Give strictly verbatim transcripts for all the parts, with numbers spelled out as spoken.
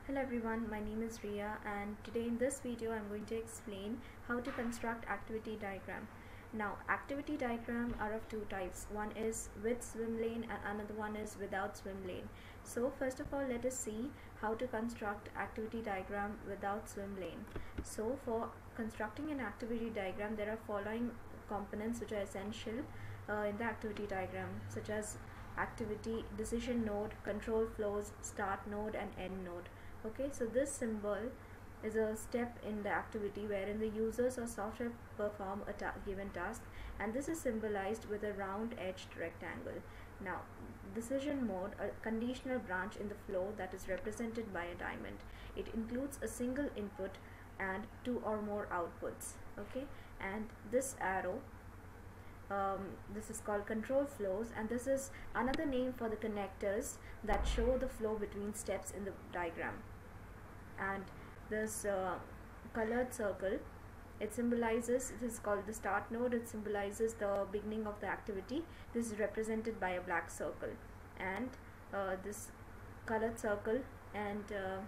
Hello everyone, my name is Ria and today in this video I'm going to explain how to construct activity diagram. Now activity diagram are of two types. One is with swim lane and another one is without swim lane. So first of all, let us see how to construct activity diagram without swim lane. So for constructing an activity diagram, there are following components which are essential uh, in the activity diagram, such as activity, decision node, control flows, start node and end node. Okay, so this symbol is a step in the activity wherein the users or software perform a ta given task, and this is symbolized with a round edged rectangle. Now decision mode, a conditional branch in the flow that is represented by a diamond. It includes a single input and two or more outputs. Okay, and this arrow, Um, this is called control flows, and this is another name for the connectors that show the flow between steps in the diagram. And this uh, colored circle, it symbolizes, it is called the start node. It symbolizes the beginning of the activity. This is represented by a black circle, and uh, this colored circle and uh,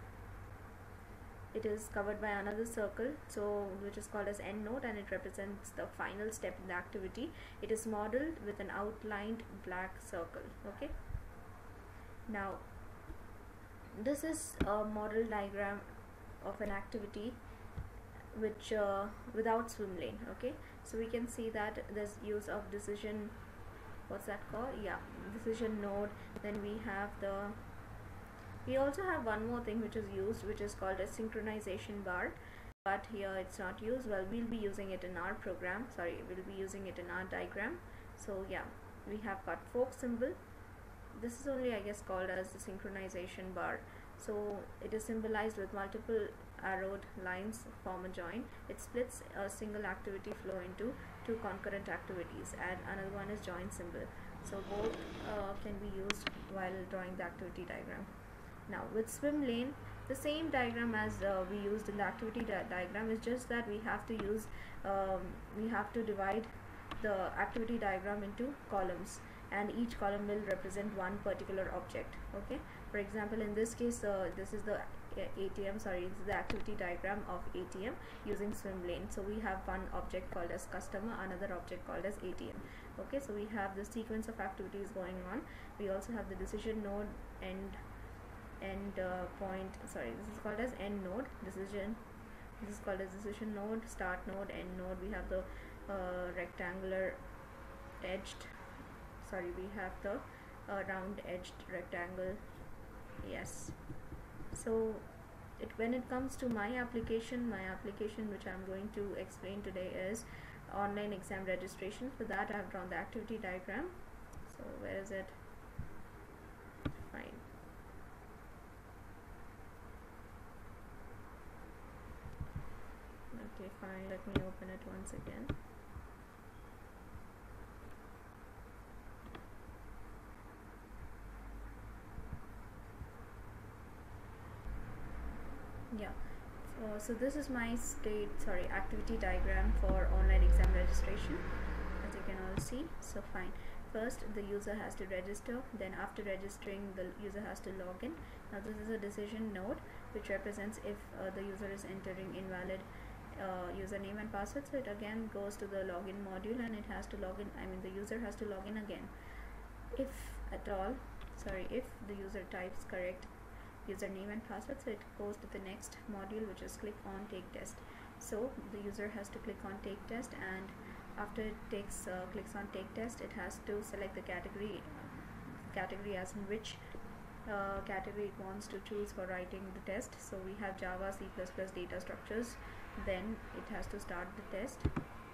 it is covered by another circle, so which is called as end node, and it represents the final step in the activity. It is modeled with an outlined black circle. Okay, now this is a model diagram of an activity which uh, without swim lane. Okay, so we can see that there's use of decision, what's that called, yeah, decision node. Then we have the We also have one more thing which is used, which is called a synchronization bar, but here it's not used. Well, we'll be using it in our program, sorry, we'll be using it in our diagram. So yeah, we have got fork symbol. This is only, I guess, called as the synchronization bar. So it is symbolized with multiple arrowed lines form a join. It splits a single activity flow into two concurrent activities, and another one is join symbol. So both uh, can be used while drawing the activity diagram. Now with swim lane, the same diagram as uh, we used in the activity di diagram is just that we have to use um, we have to divide the activity diagram into columns, and each column will represent one particular object. Okay, for example, in this case, uh, this is the A T M, sorry, this is the activity diagram of A T M using swim lane. So we have one object called as customer, another object called as A T M. Okay, so we have the sequence of activities going on. We also have the decision node and end uh, point, sorry, this is called as end node. Decision, this is called as decision node, start node, end node. We have the uh, rectangular edged, sorry, we have the uh, round edged rectangle. Yes, so it when it comes to my application my application which I'm going to explain today is online exam registration. For that I have drawn the activity diagram. So where is it? Fine. Okay, fine, let me open it once again. Yeah, so, so this is my state, sorry, activity diagram for online exam registration, as you can all see. So fine, first the user has to register, then after registering the user has to log in. Now this is a decision node which represents if uh, the user is entering invalid Uh, username and password. So it again goes to the login module, and it has to log in, I mean the user has to log in again. If at all, sorry, if the user types correct username and password, so it goes to the next module, which is click on take test. So the user has to click on take test, and after it takes uh, clicks on take test, it has to select the category category as in which uh, category it wants to choose for writing the test. So we have Java, C plus plus, data structures. Then it has to start the test,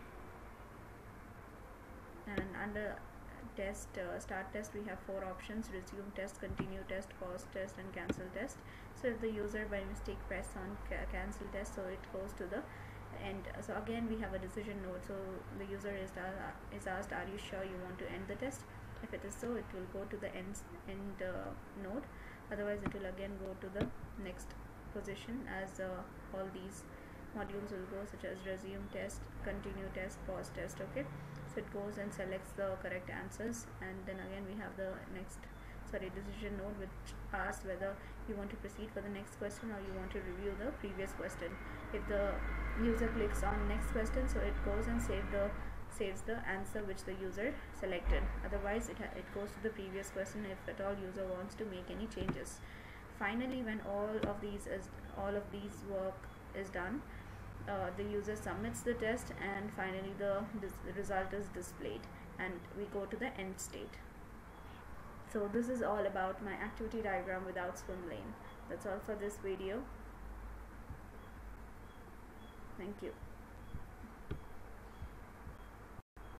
and under test uh, start test we have four options: resume test, continue test, pause test, and cancel test. So if the user by mistake press on ca cancel test, so it goes to the end. So again we have a decision node, so the user is, uh, is asked, are you sure you want to end the test? If it is so, it will go to the end, end uh, node. Otherwise it will again go to the next position, as uh, all these modules will go, such as resume test, continue test, pause test. Okay, so it goes and selects the correct answers, and then again we have the next sorry decision node, which asks whether you want to proceed for the next question or you want to review the previous question. If the user clicks on next question, so it goes and save the saves the answer which the user selected. Otherwise it, it goes to the previous question if at all user wants to make any changes. Finally, when all of these is all of these work is done, uh, the user submits the test, and finally the, the result is displayed, and we go to the end state. So this is all about my activity diagram without swim lane. That's all for this video. Thank you.